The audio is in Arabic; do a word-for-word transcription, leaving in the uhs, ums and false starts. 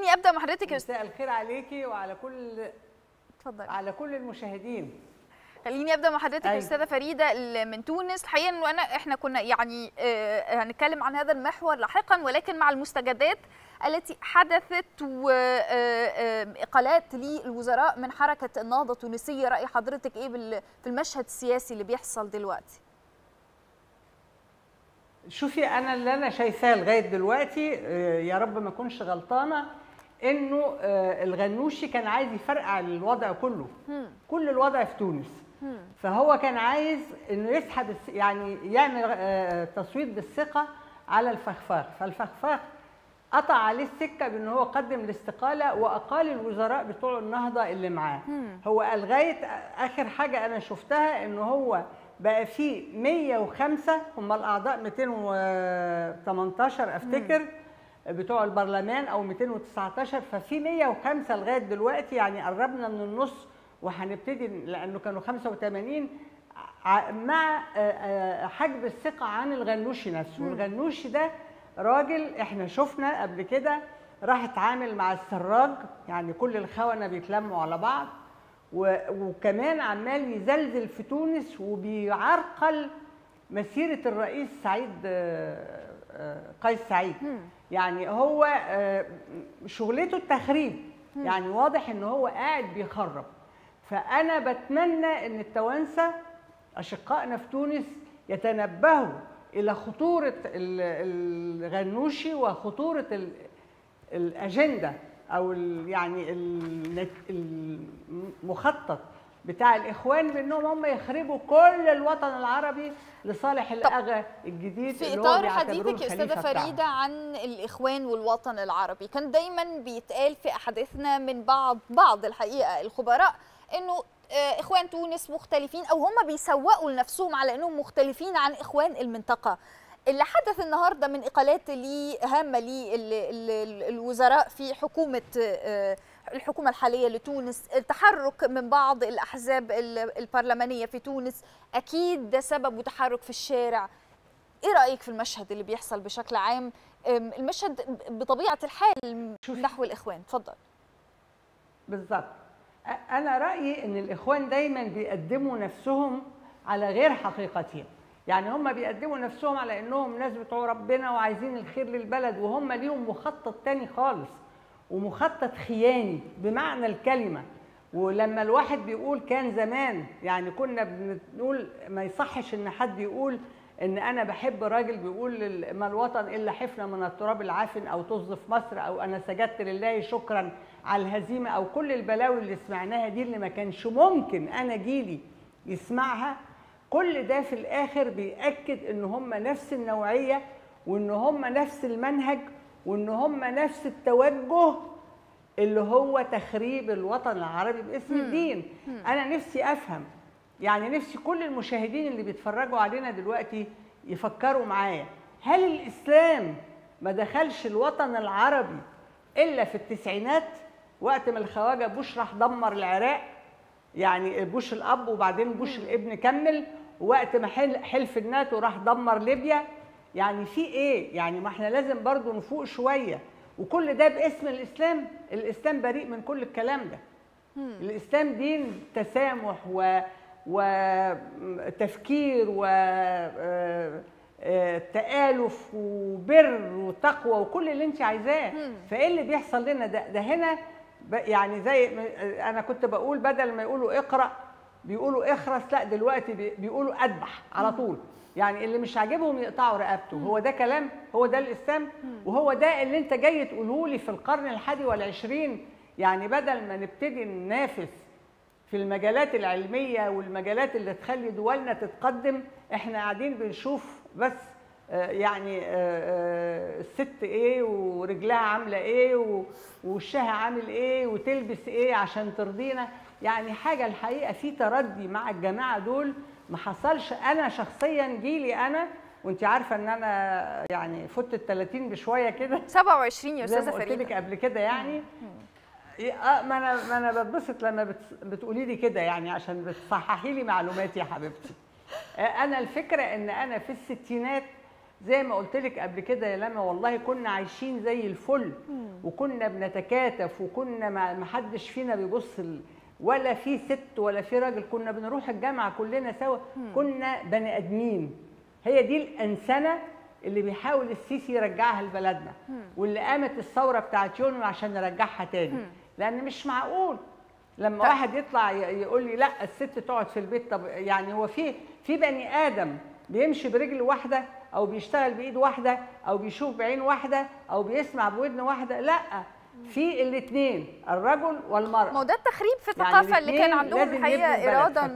خليني ابدا مع حضرتك. مساء الخير عليكي وعلى كل اتفضلي. على كل المشاهدين. خليني ابدا مع حضرتك أيوة. استاذه فريده من تونس. الحقيقه انه انا احنا كنا يعني آه هنتكلم عن هذا المحور لاحقا، ولكن مع المستجدات التي حدثت واقالات للوزراء من حركه النهضه التونسيه، راي حضرتك ايه في المشهد السياسي اللي بيحصل دلوقتي؟ شوفي، انا اللي انا شايفاه لغايه دلوقتي يا رب ما اكونش غلطانه، انه الغنوشي كان عايز يفرقع الوضع كله، كل الوضع في تونس. فهو كان عايز انه يسحب يعني يعمل تصويت بالثقه على الفخفاخ، فالفخفاخ قطع عليه السكه بان هو قدم الاستقاله واقال الوزراء بتوع النهضه اللي معاه. هو لغايه اخر حاجه انا شفتها ان هو بقى في مية وخمسة، هم الاعضاء مئتين وثمانية عشر افتكر بتوع البرلمان او مئتين وتسعتاشر، ففي مية وخمسة لغايه دلوقتي، يعني قربنا من النص وهنبتدي لانه كانوا خمسة وثمانين مع حجب الثقه عن الغنوشي نفسه. والغنوشي ده راجل احنا شفنا قبل كده راح اتعامل مع السراج، يعني كل الخونه بيتلموا على بعض، وكمان عمال يزلزل في تونس وبيعرقل مسيره الرئيس سعيد قيس سعيد. يعني هو شغلته التخريب، يعني واضح ان هو قاعد بيخرب. فانا بتمنى ان التوانسه اشقائنا في تونس يتنبهوا الى خطوره الغنوشي وخطوره الاجنده او يعني المخطط بتاع الاخوان بانهم هم يخربوا كل الوطن العربي لصالح الاغا الجديد. في اطار حديثك يا استاذه فريده عن الاخوان والوطن العربي، كان دايما بيتقال في احاديثنا من بعض بعض الحقيقه الخبراء انه اخوان تونس مختلفين، او هم بيسوقوا لنفسهم على انهم مختلفين عن اخوان المنطقه. اللي حدث النهارده من اقالات هامه للوزراء في حكومه الحكومه الحاليه لتونس، التحرك من بعض الاحزاب البرلمانيه في تونس، اكيد ده سبب وتحرك في الشارع. ايه رايك في المشهد اللي بيحصل بشكل عام، المشهد بطبيعه الحال نحو الاخوان؟ اتفضل. بالظبط، انا رايي ان الاخوان دايما بيقدموا نفسهم على غير حقيقتهم، يعني هم بيقدموا نفسهم على انهم ناس بتوع ربنا وعايزين الخير للبلد، وهم ليهم مخطط تاني خالص، ومخطط خياني بمعنى الكلمه. ولما الواحد بيقول كان زمان، يعني كنا بنقول ما يصحش ان حد يقول ان انا بحب راجل بيقول ما الوطن الا حفنه من التراب العافن، او طز في مصر، او انا سجدت لله شكرا على الهزيمه، او كل البلاوي اللي سمعناها دي اللي ما كانش ممكن انا جيلي يسمعها. كل ده في الاخر بيأكد ان هم نفس النوعيه، وان هم نفس المنهج، وان هم نفس التوجه اللي هو تخريب الوطن العربي باسم الدين. انا نفسي افهم، يعني نفسي كل المشاهدين اللي بيتفرجوا علينا دلوقتي يفكروا معايا، هل الاسلام ما دخلش الوطن العربي الا في التسعينات وقت ما الخواجه بوش راح دمر العراق، يعني بوش الاب وبعدين بوش الابن كمل، وقت ما حلف الناتو راح دمر ليبيا. يعني في ايه؟ يعني ما احنا لازم برضو نفوق شويه، وكل ده باسم الاسلام. الاسلام بريء من كل الكلام ده. الاسلام دين تسامح و وتفكير وتآلف وبر وتقوى وكل اللي انت عايزاه. فايه اللي بيحصل لنا ده؟ ده هنا يعني زي انا كنت بقول بدل ما يقولوا اقرأ بيقولوا اخرس، لا دلوقتي بيقولوا اذبح على طول. يعني اللي مش عاجبهم يقطعوا رقبته. هو ده كلام؟ هو ده الاسلام؟ وهو ده اللي انت جاي تقوله لي في القرن الحادي والعشرين؟ يعني بدل ما نبتدي ننافس في المجالات العلميه والمجالات اللي تخلي دولنا تتقدم، احنا قاعدين بنشوف بس يعني الست ايه ورجلها عامله ايه ووشها عامل ايه وتلبس ايه عشان ترضينا. يعني حاجه الحقيقه في تردي مع الجماعه دول ما حصلش. انا شخصيا جيلي انا، وانت عارفه ان انا يعني فت ال ثلاثين بشويه كده، سبعة وعشرين يا استاذه فريده، زي ما قلت لك قبل كده. يعني اه ما انا ما انا بتبسط لما بتقولي لي كده، يعني عشان بتصححي لي معلوماتي يا حبيبتي. انا الفكره ان انا في الستينات زي ما قلت لك قبل كده يا لما، والله كنا عايشين زي الفل وكنا بنتكاتف وكنا ما حدش فينا بيبص ال... ولا في ست ولا في راجل، كنا بنروح الجامعه كلنا سوا، كنا بني ادمين. هي دي الانسنه اللي بيحاول السيسي يرجعها لبلدنا، واللي قامت الثوره بتاعت يونيو عشان نرجعها تاني. لان مش معقول لما واحد يطلع يقول لي لا الست تقعد في البيت. طب يعني هو في في بني ادم بيمشي برجل واحده او بيشتغل بايد واحده او بيشوف بعين واحده او بيسمع بودن واحده؟ لا، في الاثنين، الرجل والمراه. ما هو ده التخريب في الثقافه يعني اللي كان عندهم الحقيقه اراده